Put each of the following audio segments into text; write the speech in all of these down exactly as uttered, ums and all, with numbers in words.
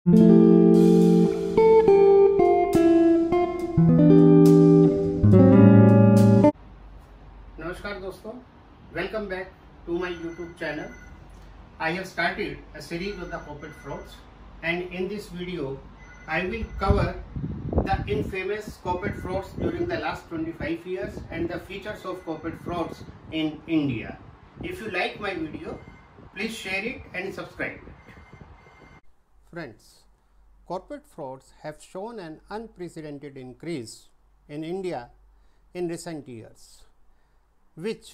Namaskar दोस्तों, welcome back to my YouTube channel. I have started a series of the corporate frauds, and in this video I will cover the infamous corporate frauds during the last twenty-five years and the features of corporate frauds in India. If you like my video, please share it and subscribe it. Friends, corporate frauds have shown an unprecedented increase in India in recent years, which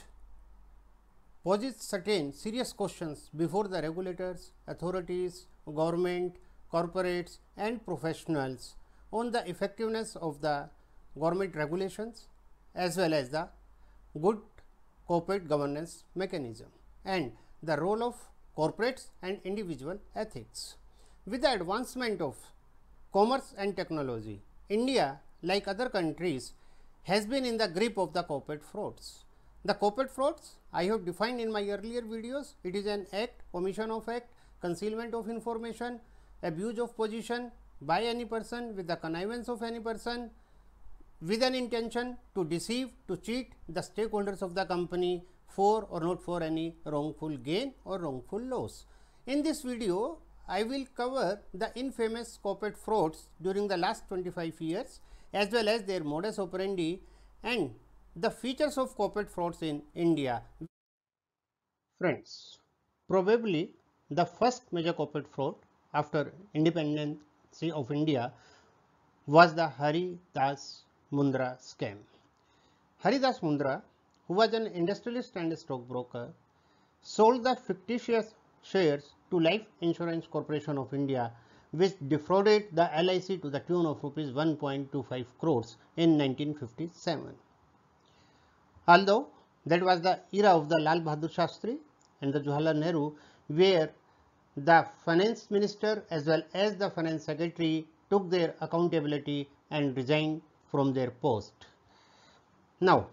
poses certain serious questions before the regulators, authorities, government, corporates and professionals on the effectiveness of the government regulations as well as the good corporate governance mechanism and the role of corporates and individual ethics. With the advancement of commerce and technology, India, like other countries, has been in the grip of the corporate frauds. The corporate frauds I have defined in my earlier videos. It is an act, omission of act, concealment of information, abuse of position by any person with the connivance of any person with an intention to deceive, to cheat the stakeholders of the company for or not for any wrongful gain or wrongful loss. In this video, I will cover the infamous corporate frauds during the last twenty-five years as well as their modus operandi and the features of corporate frauds in India. Friends, probably the first major corporate fraud after independence of India was the Hari Das Mundra scam. Hari Das Mundra, who was an industrialist and a stockbroker, sold the fictitious shares to Life Insurance Corporation of India, which defrauded the L I C to the tune of rupees one point two five crores in nineteen fifty-seven. Although that was the era of the Lal Bahadur Shastri and the Jawaharlal Nehru, where the finance minister as well as the finance secretary took their accountability and resigned from their post. Now,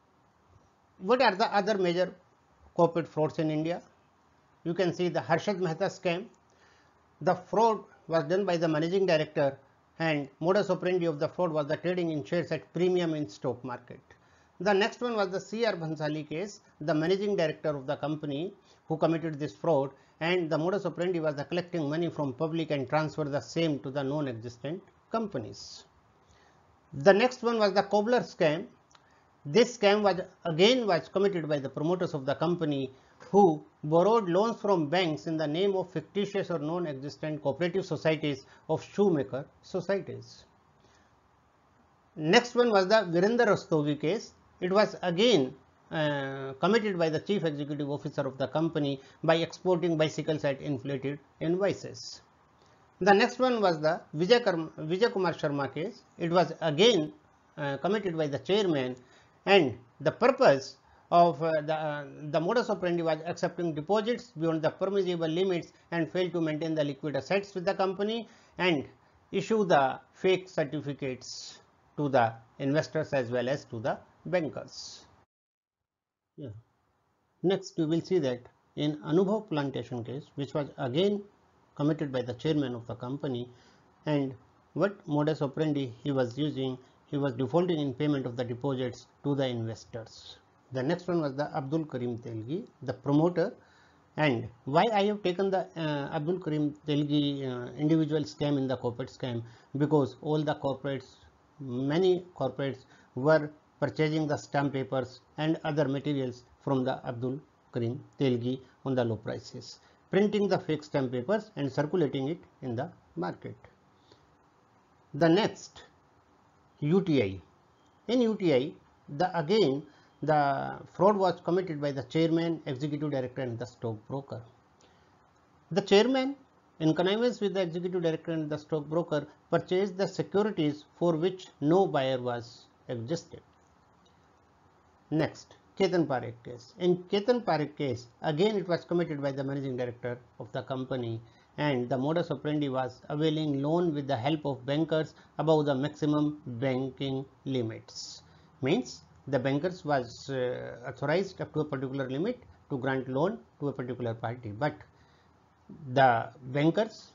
what are the other major corporate frauds in India? You can see the Harshad Mehta scam. The fraud was done by the managing director and modus operandi of the fraud was the trading in shares at premium in stock market. The next one was the C R Bhansali case, the managing director of the company who committed this fraud, and the modus operandi was the collecting money from public and transfer the same to the non-existent companies. The next one was the cobbler scam. This scam was again was committed by the promoters of the company who borrowed loans from banks in the name of fictitious or non-existent cooperative societies of shoemaker societies. Next one was the Virender Rastogi case. It was again uh, committed by the chief executive officer of the company by exporting bicycles at inflated invoices. The next one was the Vijay, Vijay Kumar Sharma case. It was again uh, committed by the chairman, and the purpose of uh, the, uh, the modus operandi was accepting deposits beyond the permissible limits and failed to maintain the liquid assets with the company and issue the fake certificates to the investors as well as to the bankers. Yeah. Next, you will see that in Anubhav Plantation case, which was again committed by the chairman of the company, and what modus operandi he was using, he was defaulting in payment of the deposits to the investors. The next one was the Abdul Karim Telgi, the promoter, and why I have taken the uh, Abdul Karim Telgi uh, individual scam in the corporate scam, because all the corporates, many corporates were purchasing the stamp papers and other materials from the Abdul Karim Telgi on the low prices, printing the fake stamp papers and circulating it in the market. The next, U T I. In U T I, the again the fraud was committed by the chairman, executive director and the stockbroker. The chairman, in connivance with the executive director and the stockbroker, purchased the securities for which no buyer was existed. Next, Ketan Parekh case. In Ketan Parekh case, again it was committed by the managing director of the company, and the modus operandi was availing loan with the help of bankers above the maximum banking limits. Means the bankers was uh, authorized up to a particular limit to grant loan to a particular party, but the bankers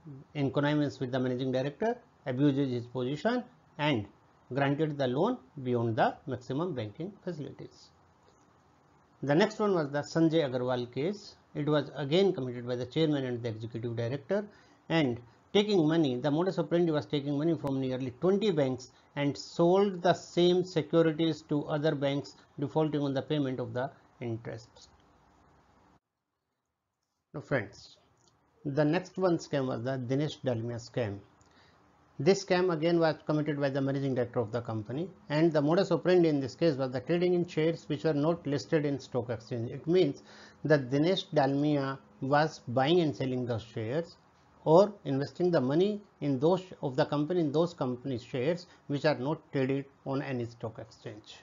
in connivance with the managing director, abuses his position and granted the loan beyond the maximum banking facilities. The next one was the Sanjay Agarwal case. It was again committed by the chairman and the executive director, and taking money, the modus operandi was taking money from nearly twenty banks and sold the same securities to other banks, defaulting on the payment of the interests. Now friends, the next one scam was the Dinesh Dalmia scam. This scam again was committed by the managing director of the company, and the modus operandi in this case was the trading in shares which were not listed in stock exchange. It means that Dinesh Dalmia was buying and selling those shares or investing the money in those of the company in those company shares which are not traded on any stock exchange.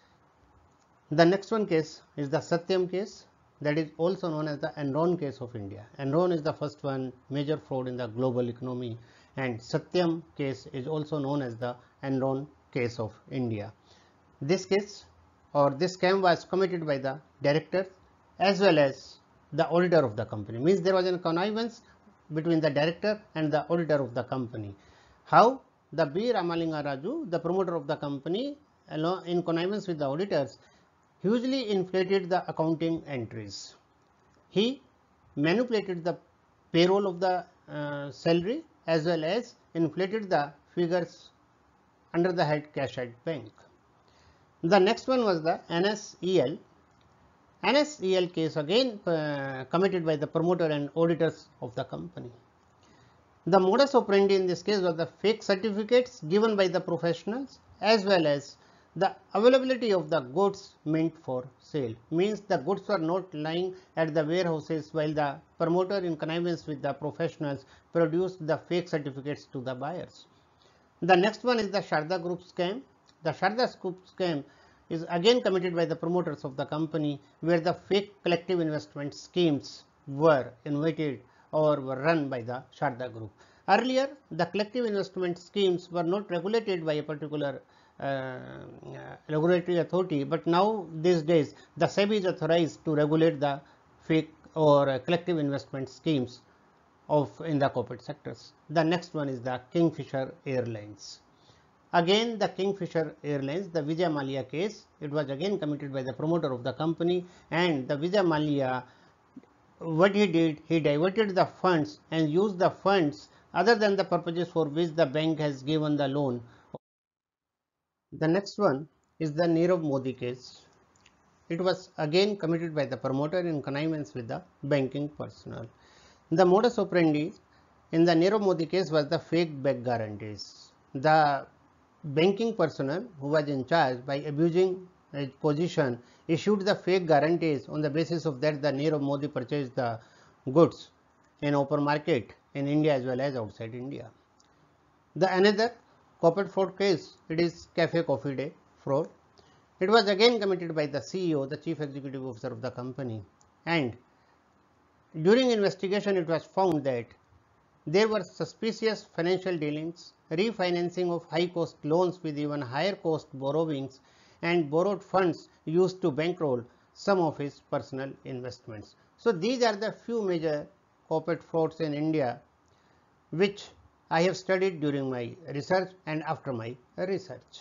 The next one case is the Satyam case, that is also known as the Enron case of India. Enron is the first one major fraud in the global economy, and Satyam case is also known as the Enron case of India. This case or this scam was committed by the director as well as the auditor of the company. Means there was a connivance between the director and the auditor of the company. How? The B. Ramalinga Raju, the promoter of the company, in connivance with the auditors, hugely inflated the accounting entries. He manipulated the payroll of the uh, salary as well as inflated the figures under the head cash at bank. The next one was the N S E L. N S E L case again uh, committed by the promoter and auditors of the company. The modus operandi in this case was the fake certificates given by the professionals as well as the availability of the goods meant for sale. Means the goods were not lying at the warehouses while the promoter in connivance with the professionals produced the fake certificates to the buyers. The next one is the Sharda Group scam. The Sharda Group scam is again committed by the promoters of the company, where the fake collective investment schemes were invented or were run by the Sharda Group. Earlier, the collective investment schemes were not regulated by a particular uh, regulatory authority, but now these days the SEBI is authorized to regulate the fake or uh, collective investment schemes of in the corporate sectors. The next one is the Kingfisher Airlines. Again the Kingfisher Airlines, the Vijay Mallya case, it was again committed by the promoter of the company, and the Vijay Mallya, what he did, he diverted the funds and used the funds other than the purposes for which the bank has given the loan. The next one is the Nirav Modi case. It was again committed by the promoter in connivance with the banking personnel. The modus operandi in the Nirav Modi case was the fake bank guarantees. The banking personnel who was in charge, by abusing his position, issued the fake guarantees. On the basis of that, the Nirav Modi purchased the goods in open market in India as well as outside India. The another corporate fraud case, it is Cafe Coffee Day fraud. It was again committed by the C E O, the Chief Executive Officer of the company, and during investigation it was found that there were suspicious financial dealings, refinancing of high cost loans with even higher cost borrowings, and borrowed funds used to bankroll some of his personal investments. So these are the few major corporate frauds in India which I have studied during my research and after my research.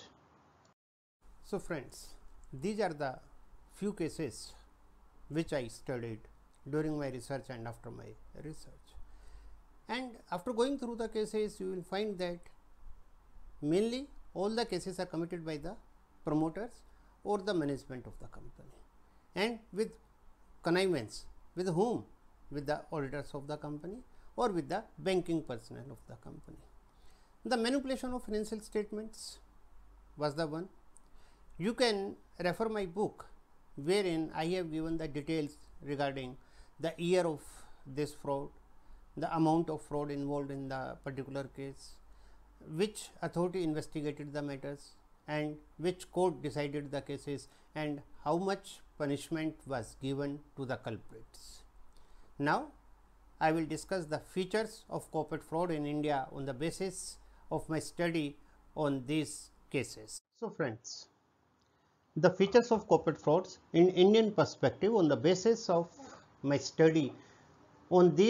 So friends, these are the few cases which I studied during my research and after my research. And after going through the cases, you will find that mainly all the cases are committed by the promoters or the management of the company, and with connivance with whom? With the auditors of the company or with the banking personnel of the company. The manipulation of financial statements was the one. You can refer my book wherein I have given the details regarding the year of this fraud, the amount of fraud involved in the particular case, which authority investigated the matters, and which court decided the cases, and how much punishment was given to the culprits. Now I will discuss the features of corporate fraud in India on the basis of my study on these cases. So friends, the features of corporate frauds in Indian perspective on the basis of my study on these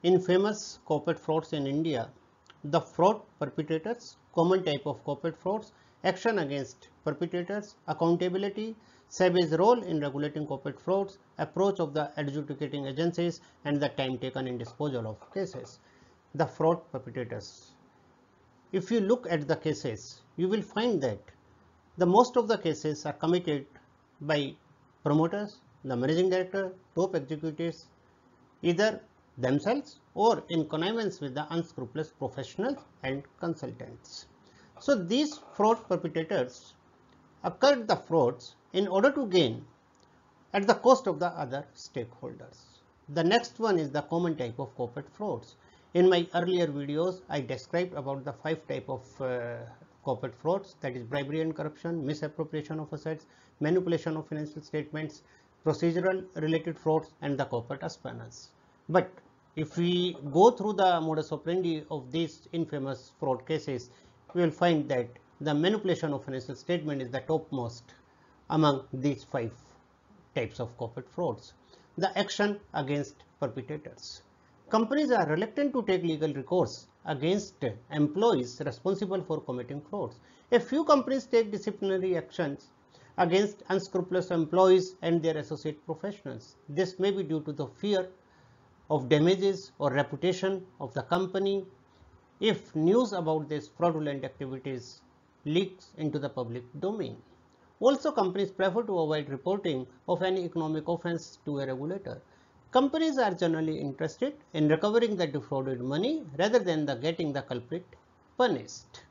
infamous corporate frauds in India, the fraud perpetrators, common type of corporate frauds, action against perpetrators, accountability, SEBI's role in regulating corporate frauds, approach of the adjudicating agencies, and the time taken in disposal of cases. The fraud perpetrators. If you look at the cases, you will find that the most of the cases are committed by promoters, the managing director, top executives, either themselves or in connivance with the unscrupulous professionals and consultants. So these fraud perpetrators occurred the frauds in order to gain at the cost of the other stakeholders. The next one is the common type of corporate frauds. In my earlier videos, I described about the five type of uh, corporate frauds, that is bribery and corruption, misappropriation of assets, manipulation of financial statements, procedural related frauds, and the corporate espionage. But if we go through the modus operandi of these infamous fraud cases, we will find that the manipulation of financial statement is the topmost among these five types of corporate frauds. The action against perpetrators. Companies are reluctant to take legal recourse against employees responsible for committing frauds. A few companies take disciplinary actions against unscrupulous employees and their associate professionals. This may be due to the fear of damages or reputation of the company if news about these fraudulent activities leaks into the public domain. Also, companies prefer to avoid reporting of any economic offense to a regulator. Companies are generally interested in recovering the defrauded money rather than the getting the culprit punished.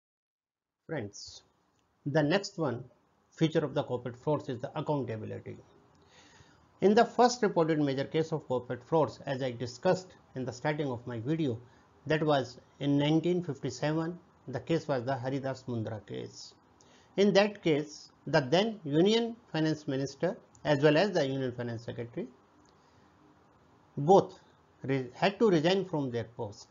Friends, the next one feature of the corporate frauds is the accountability. In the first reported major case of corporate frauds, as I discussed in the starting of my video, that was in nineteen fifty-seven, the case was the Haridas Mundra case. In that case, the then Union Finance Minister as well as the Union Finance Secretary both had to resign from their post.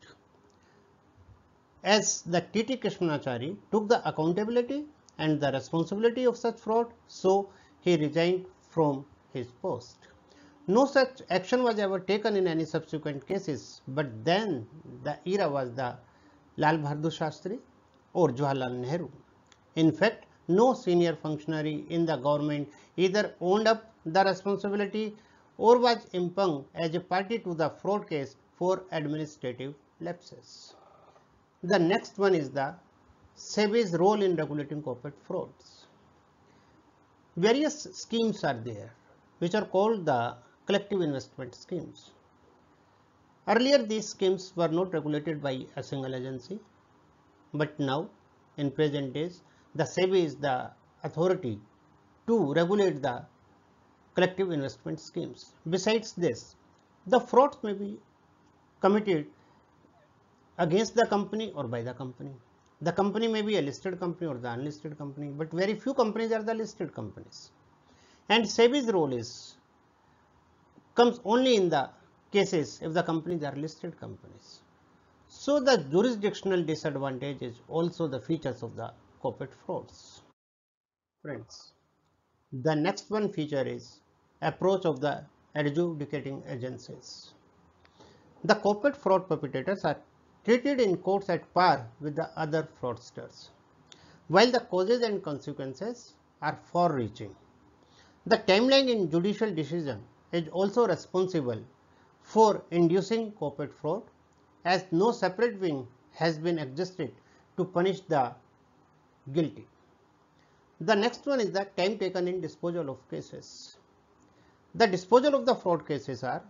As the T T Krishnachari took the accountability and the responsibility of such fraud, so he resigned from his post. No such action was ever taken in any subsequent cases, but then the era was the Lal Bahadur Shastri or Jawaharlal Nehru. In fact, no senior functionary in the government either owned up the responsibility or was impugned as a party to the fraud case for administrative lapses. The next one is the SEBI's role in regulating corporate frauds. Various schemes are there which are called the collective investment schemes. Earlier these schemes were not regulated by a single agency, but now in present days the SEBI is the authority to regulate the collective investment schemes. Besides this, the frauds may be committed against the company or by the company. The company may be a listed company or the unlisted company, but very few companies are the listed companies. And SEBI's role is comes only in the cases if the companies are listed companies. So the jurisdictional disadvantage is also the features of the corporate frauds. Friends, the next one feature is approach of the adjudicating agencies. The corporate fraud perpetrators are treated in courts at par with the other fraudsters, while the causes and consequences are far-reaching. The timeline in judicial decision is also responsible for inducing corporate fraud, as no separate wing has been existed to punish the guilty. The next one is the time taken in disposal of cases. The disposal of the fraud cases are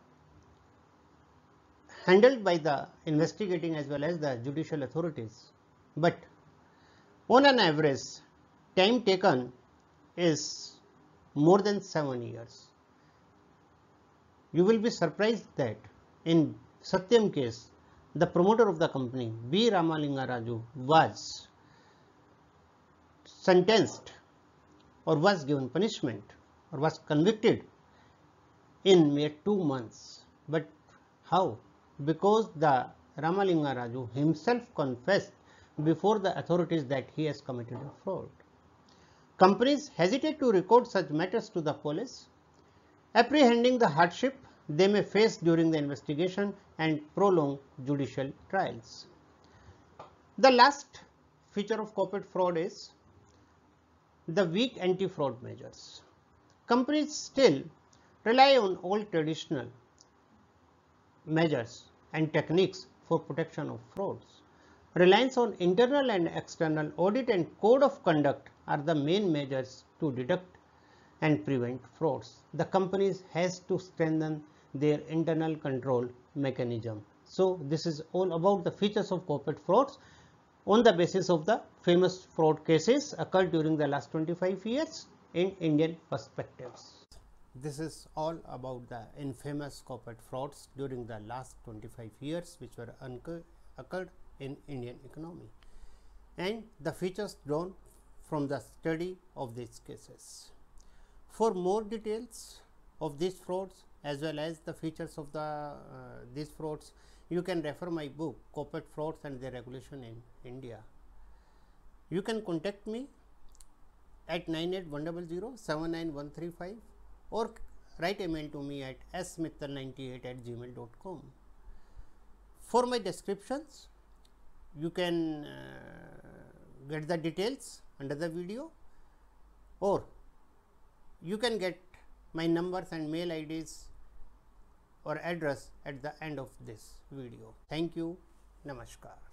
handled by the investigating as well as the judicial authorities, but on an average time taken is more than seven years. You will be surprised that in Satyam case, the promoter of the company B. Ramalinga Raju was sentenced or was given punishment or was convicted in mere two months. But how? Because the Ramalinga Raju himself confessed before the authorities that he has committed a fraud. Companies hesitate to record such matters to the police, apprehending the hardship they may face during the investigation and prolonged judicial trials. The last feature of corporate fraud is the weak anti-fraud measures. Companies still rely on old traditional measures and techniques for protection of frauds. Reliance on internal and external audit and code of conduct are the main measures to detect and prevent frauds. The companies has to strengthen their internal control mechanism. So this is all about the features of corporate frauds on the basis of the famous fraud cases occurred during the last twenty-five years in Indian perspectives. This is all about the infamous corporate frauds during the last twenty-five years which were occurred in Indian economy and the features drawn from the study of these cases. For more details of these frauds as well as the features of the uh, these frauds, you can refer my book Corporate Frauds and Their Regulation in India. You can contact me at nine eight one zero zero seven nine one three five or write a mail to me at s mittal ninety-eight at gmail dot com. For my descriptions, you can uh, get the details under the video, or you can get my numbers and mail I Ds or address at the end of this video. Thank you. Namaskar.